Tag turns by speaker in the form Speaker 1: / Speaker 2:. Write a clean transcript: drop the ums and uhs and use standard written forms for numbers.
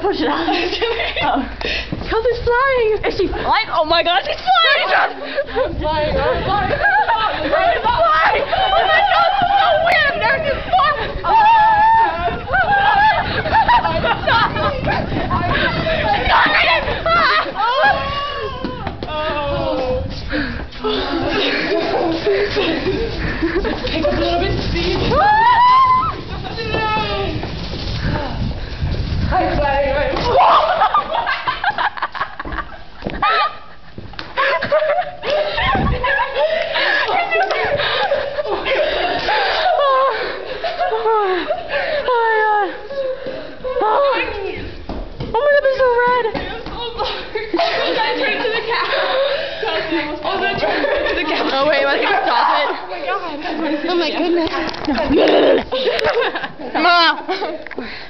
Speaker 1: Push it out. Because it's flying. Is she flying? Oh my god, she's flying!
Speaker 2: I'm flying, I'm flying.
Speaker 1: It's flying! Oh my god, this is so weird! I've never seen this before!
Speaker 2: Pick up a little bit of speed. I'm flying, I'm
Speaker 1: Oh wait, I can stop it.
Speaker 2: Oh my god. Oh my goodness.
Speaker 1: No.